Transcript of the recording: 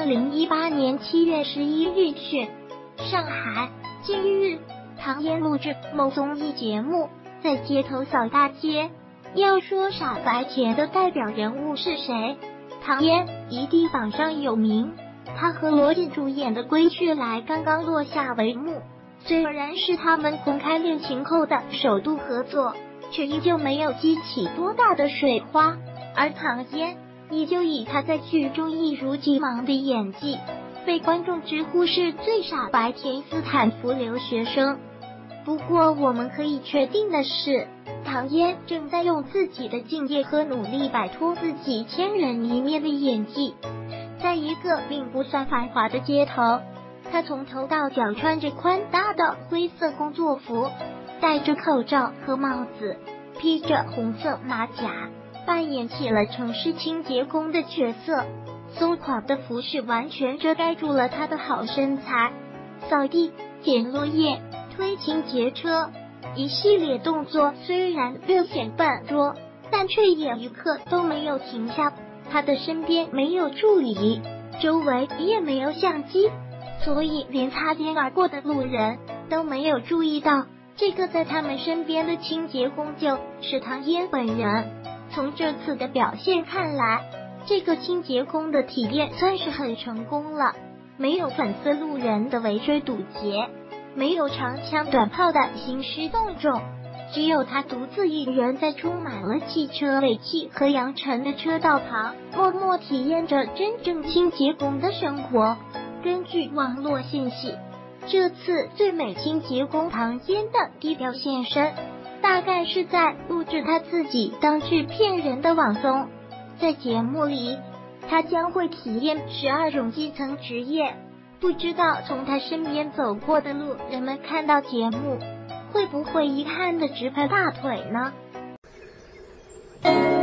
2018年7月11日讯，上海，近日，唐嫣录制某综艺节目，在街头扫大街。要说傻白甜的代表人物是谁？唐嫣一定榜上有名。她和罗晋主演的《归去来》刚刚落下帷幕，虽然是他们公开恋情后的首度合作，却依旧没有激起多大的水花。而唐嫣依旧以她在剧中一如既往的演技，被观众直呼是最傻白甜斯坦福留学生。不过我们可以确定的是，唐嫣正在用自己的敬业和努力摆脱自己千人一面的演技。在一个并不算繁华的街头，她从头到脚穿着宽大的灰色工作服，戴着口罩和帽子，披着红色马甲，扮演起了城市清洁工的角色。松垮的服饰完全遮盖住了她的好身材，扫地、捡落叶、推清洁车，一系列动作虽然略显笨拙，但却也一刻都没有停下。他的身边没有助理，周围也没有相机，所以连擦肩而过的路人都没有注意到，这个在他们身边的清洁工就是唐嫣本人。从这次的表现看来，这个清洁工的提炼算是很成功了，没有粉丝路人的围追堵截，没有长枪短炮的兴师动众，只有他独自一人在充满了汽车尾气和扬尘的车道旁，默默体验着真正清洁工的生活。根据网络信息，这次最美清洁工唐嫣的低调现身，大概是在录制他自己当制片人的网综。在节目里，他将会体验12种基层职业。不知道从他身边走过的路人们看到节目，会不会遗憾的直拍大腿呢？